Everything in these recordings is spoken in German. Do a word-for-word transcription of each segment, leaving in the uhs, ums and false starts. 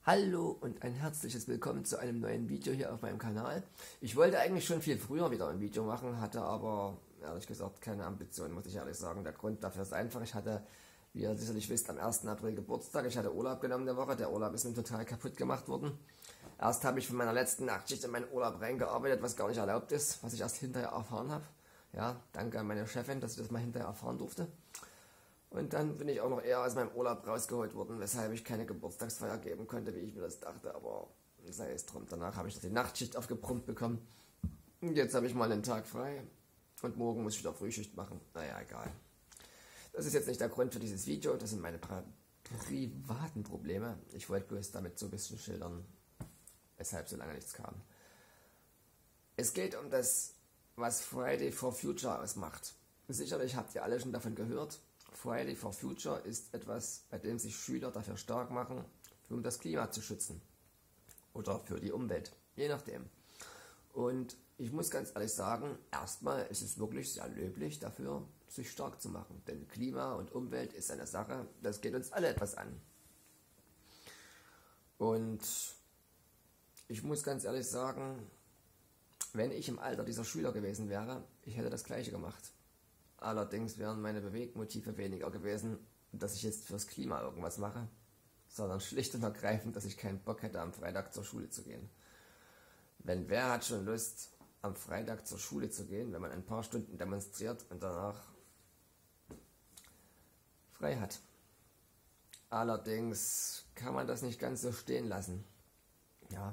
Hallo und ein herzliches Willkommen zu einem neuen Video hier auf meinem Kanal. Ich wollte eigentlich schon viel früher wieder ein Video machen, hatte aber ehrlich gesagt keine Ambition, muss ich ehrlich sagen. Der Grund dafür ist einfach, ich hatte, wie ihr sicherlich wisst, am ersten April Geburtstag. Ich hatte Urlaub genommen der Woche, der Urlaub ist mir total kaputt gemacht worden. Erst habe ich von meiner letzten Nachtschicht in meinen Urlaub reingearbeitet, was gar nicht erlaubt ist, was ich erst hinterher erfahren habe. Ja, danke an meine Chefin, dass ich das mal hinterher erfahren durfte. Und dann bin ich auch noch eher aus meinem Urlaub rausgeholt worden, weshalb ich keine Geburtstagsfeier geben konnte, wie ich mir das dachte, aber sei es drum. Danach habe ich noch die Nachtschicht aufgebrummt bekommen. Und jetzt habe ich mal einen Tag frei und morgen muss ich wieder Frühschicht machen. Naja, egal. Das ist jetzt nicht der Grund für dieses Video, das sind meine pri privaten Probleme. Ich wollte bloß damit so ein bisschen schildern, weshalb so lange nichts kam. Es geht um das, was Friday for Future ausmacht. Sicherlich habt ihr alle schon davon gehört. Friday for Future ist etwas, bei dem sich Schüler dafür stark machen, um das Klima zu schützen oder für die Umwelt, je nachdem. Und ich muss ganz ehrlich sagen, erstmal ist es wirklich sehr löblich dafür, sich stark zu machen, denn Klima und Umwelt ist eine Sache, das geht uns alle etwas an. Und ich muss ganz ehrlich sagen, wenn ich im Alter dieser Schüler gewesen wäre, ich hätte das Gleiche gemacht. Allerdings wären meine Bewegmotive weniger gewesen, dass ich jetzt fürs Klima irgendwas mache, sondern schlicht und ergreifend, dass ich keinen Bock hätte, am Freitag zur Schule zu gehen. Wenn wer hat schon Lust, am Freitag zur Schule zu gehen, wenn man ein paar Stunden demonstriert und danach frei hat. Allerdings kann man das nicht ganz so stehen lassen. Ja.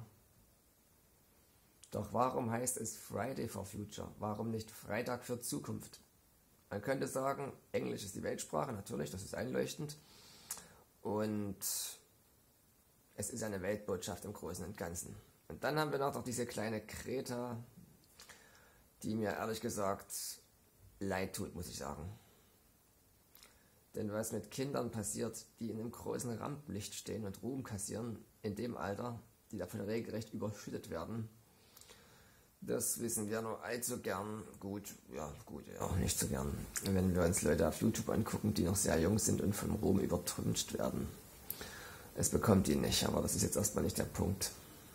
Doch warum heißt es Friday for Future? Warum nicht Freitag für Zukunft? Man könnte sagen, Englisch ist die Weltsprache, natürlich, das ist einleuchtend. Und es ist eine Weltbotschaft im Großen und Ganzen. Und dann haben wir noch diese kleine Greta, die mir ehrlich gesagt leid tut, muss ich sagen. Denn was mit Kindern passiert, die in einem großen Rampenlicht stehen und Ruhm kassieren, in dem Alter, die davon regelrecht überschüttet werden, das wissen wir nur allzu gern. Gut, ja, gut, ja, auch nicht so gern. Wenn wir uns Leute auf YouTube angucken, die noch sehr jung sind und vom Ruhm übertüncht werden. Es bekommt ihn nicht, aber das ist jetzt erstmal nicht der Punkt.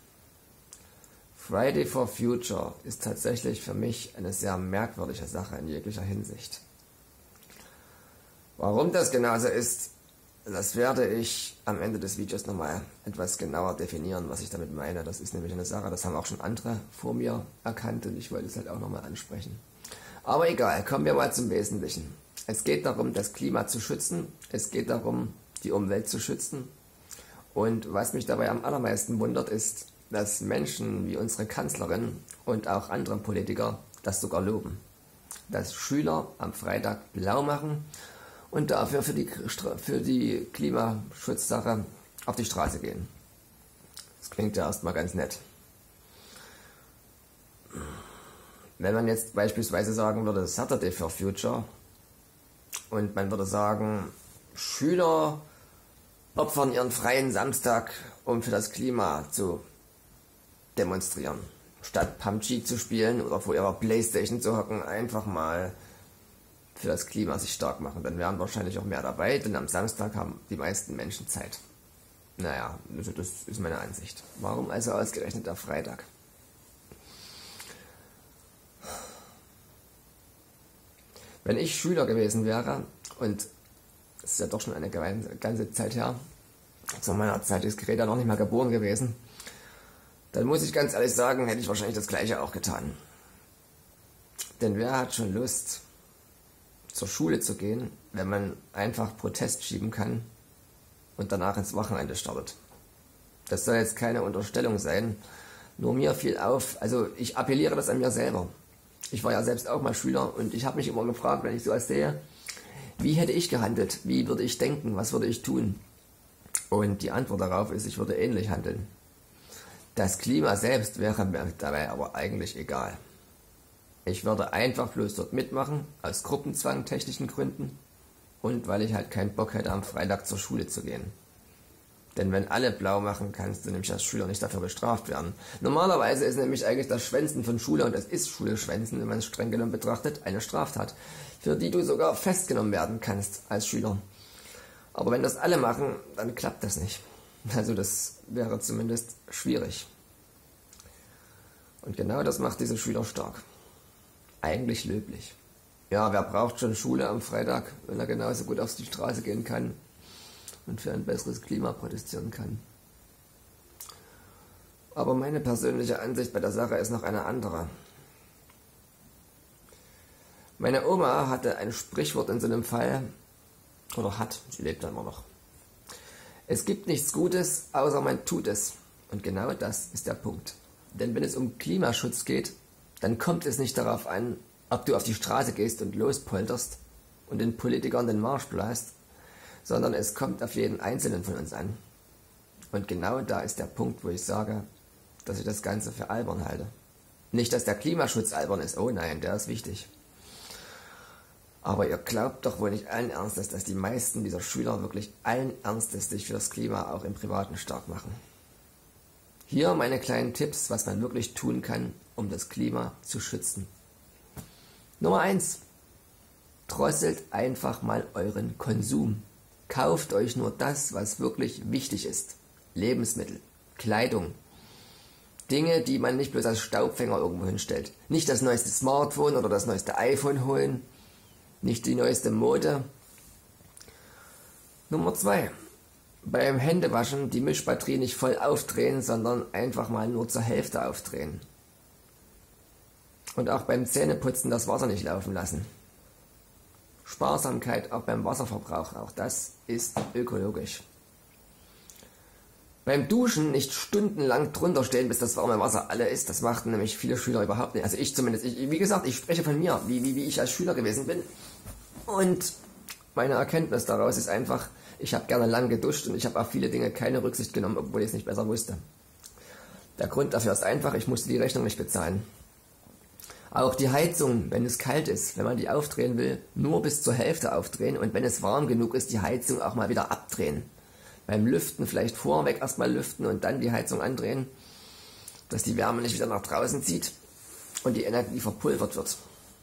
Friday for Future ist tatsächlich für mich eine sehr merkwürdige Sache in jeglicher Hinsicht. Warum das genauso ist, das werde ich am Ende des Videos nochmal etwas genauer definieren, was ich damit meine. Das ist nämlich eine Sache, das haben auch schon andere vor mir erkannt und ich wollte es halt auch nochmal ansprechen. Aber egal, kommen wir mal zum Wesentlichen. Es geht darum, das Klima zu schützen, es geht darum, die Umwelt zu schützen. Und was mich dabei am allermeisten wundert, ist, dass Menschen wie unsere Kanzlerin und auch andere Politiker das sogar loben. Dass Schüler am Freitag blau machen und dafür für die, für die Klimaschutzsache auf die Straße gehen. Das klingt ja erstmal ganz nett. Wenn man jetzt beispielsweise sagen würde, Saturday for Future und man würde sagen, Schüler opfern ihren freien Samstag, um für das Klima zu demonstrieren. Statt P U B G zu spielen oder vor ihrer Playstation zu hocken, einfach mal für das Klima sich stark machen. Dann wären wahrscheinlich auch mehr dabei, denn am Samstag haben die meisten Menschen Zeit. Naja, also das ist meine Ansicht. Warum also ausgerechnet der Freitag? Wenn ich Schüler gewesen wäre, und das ist ja doch schon eine ganze Zeit her, zu meiner Zeit ist Greta noch nicht mal geboren gewesen, dann muss ich ganz ehrlich sagen, hätte ich wahrscheinlich das Gleiche auch getan. Denn wer hat schon Lust, zur Schule zu gehen, wenn man einfach Protest schieben kann und danach ins Wochenende startet? Das soll jetzt keine Unterstellung sein, nur mir fiel auf, also ich appelliere das an mir selber. Ich war ja selbst auch mal Schüler und ich habe mich immer gefragt, wenn ich sowas sehe, wie hätte ich gehandelt, wie würde ich denken, was würde ich tun? Und die Antwort darauf ist, ich würde ähnlich handeln. Das Klima selbst wäre mir dabei aber eigentlich egal. Ich würde einfach bloß dort mitmachen, aus Gruppenzwang, technischen Gründen und weil ich halt keinen Bock hätte, am Freitag zur Schule zu gehen. Denn wenn alle blau machen, kannst du nämlich als Schüler nicht dafür bestraft werden. Normalerweise ist nämlich eigentlich das Schwänzen von Schule, und das ist Schule-Schwänzen, wenn man es streng genommen betrachtet, eine Straftat, für die du sogar festgenommen werden kannst als Schüler. Aber wenn das alle machen, dann klappt das nicht. Also das wäre zumindest schwierig. Und genau das macht diese Schüler stark. Eigentlich löblich. Ja, wer braucht schon Schule am Freitag, wenn er genauso gut auf die Straße gehen kann und für ein besseres Klima protestieren kann? Aber meine persönliche Ansicht bei der Sache ist noch eine andere. Meine Oma hatte ein Sprichwort in so einem Fall, oder hat, sie lebt ja immer noch. Es gibt nichts Gutes, außer man tut es. Und genau das ist der Punkt. Denn wenn es um Klimaschutz geht, dann kommt es nicht darauf an, ob du auf die Straße gehst und lospolterst und den Politikern den Marsch bläst, sondern es kommt auf jeden Einzelnen von uns an. Und genau da ist der Punkt, wo ich sage, dass ich das Ganze für albern halte. Nicht, dass der Klimaschutz albern ist, oh nein, der ist wichtig. Aber ihr glaubt doch wohl nicht allen Ernstes, dass die meisten dieser Schüler wirklich allen Ernstes sich für das Klima auch im Privaten stark machen. Hier meine kleinen Tipps, was man wirklich tun kann, um das Klima zu schützen. Nummer eins. Drosselt einfach mal euren Konsum. Kauft euch nur das, was wirklich wichtig ist. Lebensmittel, Kleidung, Dinge, die man nicht bloß als Staubfänger irgendwo hinstellt. Nicht das neueste Smartphone oder das neueste iPhone holen, nicht die neueste Mode. Nummer zwei. Beim Händewaschen die Mischbatterie nicht voll aufdrehen, sondern einfach mal nur zur Hälfte aufdrehen. Und auch beim Zähneputzen das Wasser nicht laufen lassen. Sparsamkeit auch beim Wasserverbrauch, auch das ist ökologisch. Beim Duschen nicht stundenlang drunter stehen, bis das warme Wasser alle ist. Das machten nämlich viele Schüler überhaupt nicht. Also ich zumindest. Ich, wie gesagt, ich spreche von mir, wie, wie, wie ich als Schüler gewesen bin. Und meine Erkenntnis daraus ist einfach, ich habe gerne lang geduscht und ich habe auf viele Dinge keine Rücksicht genommen, obwohl ich es nicht besser wusste. Der Grund dafür ist einfach, ich musste die Rechnung nicht bezahlen. Auch die Heizung, wenn es kalt ist, wenn man die aufdrehen will, nur bis zur Hälfte aufdrehen und wenn es warm genug ist, die Heizung auch mal wieder abdrehen. Beim Lüften vielleicht vorweg erstmal lüften und dann die Heizung andrehen, dass die Wärme nicht wieder nach draußen zieht und die Energie verpulvert wird.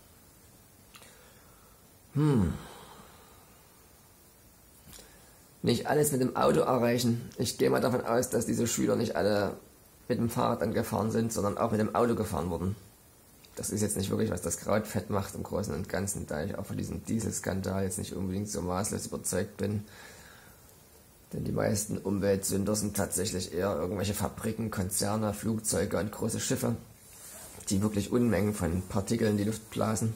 Hm. Nicht alles mit dem Auto erreichen. Ich gehe mal davon aus, dass diese Schüler nicht alle mit dem Fahrrad angefahren sind, sondern auch mit dem Auto gefahren wurden. Das ist jetzt nicht wirklich, was das Kraut fett macht im Großen und Ganzen, da ich auch von diesem Dieselskandal jetzt nicht unbedingt so maßlos überzeugt bin. Denn die meisten Umweltsünder sind tatsächlich eher irgendwelche Fabriken, Konzerne, Flugzeuge und große Schiffe, die wirklich Unmengen von Partikeln in die Luft blasen.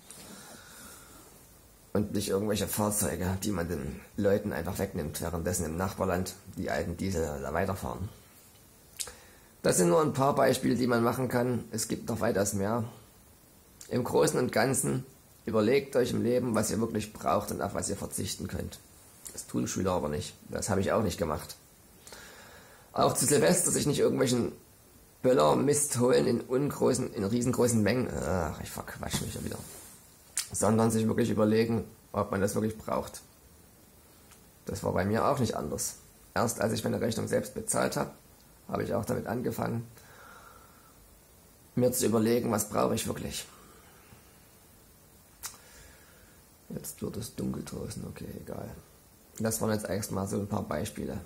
Und nicht irgendwelche Fahrzeuge, die man den Leuten einfach wegnimmt, währenddessen im Nachbarland die alten Diesel da weiterfahren. Das sind nur ein paar Beispiele, die man machen kann. Es gibt noch weitaus mehr. Im Großen und Ganzen überlegt euch im Leben, was ihr wirklich braucht und auf was ihr verzichten könnt. Das tun Schüler aber nicht. Das habe ich auch nicht gemacht. Auch zu Silvester sich nicht irgendwelchen Böller-Mist holen in ungroßen, in riesengroßen Mengen. Ach, ich verquatsch mich ja wieder. Sondern sich wirklich überlegen, ob man das wirklich braucht. Das war bei mir auch nicht anders. Erst als ich meine Rechnung selbst bezahlt habe, habe ich auch damit angefangen, mir zu überlegen, was brauche ich wirklich. Jetzt wird es dunkel draußen, okay, egal. Das waren jetzt erstmal so ein paar Beispiele.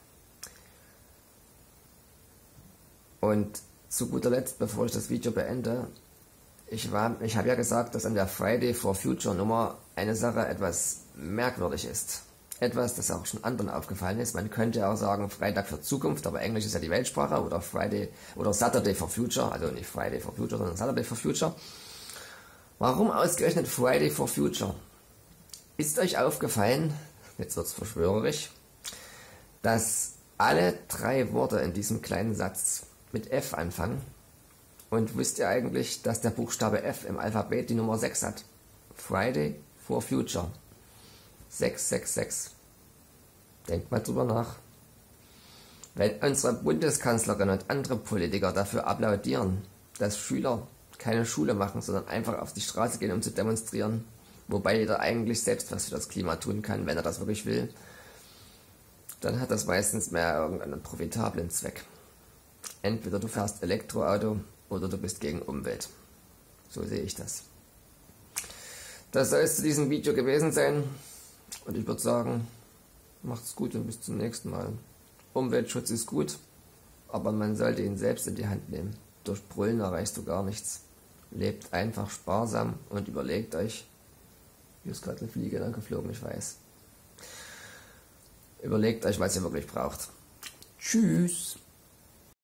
Und zu guter Letzt, bevor ich das Video beende, ich, war, ich habe ja gesagt, dass an der Friday for Future Nummer eine Sache etwas merkwürdig ist. Etwas, das auch schon anderen aufgefallen ist. Man könnte ja auch sagen Freitag für Zukunft, aber Englisch ist ja die Weltsprache, oder Friday oder Saturday for Future, also nicht Friday for Future, sondern Saturday for Future. Warum ausgerechnet Friday for Future? Ist euch aufgefallen, jetzt wird es verschwörerisch, dass alle drei Worte in diesem kleinen Satz mit F anfangen? Und wisst ihr eigentlich, dass der Buchstabe F im Alphabet die Nummer sechs hat? Friday for Future. sechs sechs sechs. Denkt mal drüber nach. Wenn unsere Bundeskanzlerin und andere Politiker dafür applaudieren, dass Schüler keine Schule machen, sondern einfach auf die Straße gehen, um zu demonstrieren, wobei jeder eigentlich selbst was für das Klima tun kann, wenn er das wirklich will, dann hat das meistens mehr irgendeinen profitablen Zweck. Entweder du fährst Elektroauto oder du bist gegen Umwelt. So sehe ich das. Das soll es zu diesem Video gewesen sein. Und ich würde sagen, macht's gut und bis zum nächsten Mal. Umweltschutz ist gut, aber man sollte ihn selbst in die Hand nehmen. Durch Brüllen erreichst du gar nichts. Lebt einfach sparsam und überlegt euch, hier ist gerade eine Fliege lang geflogen, ich weiß. Überlegt euch, was ihr wirklich braucht. Tschüss.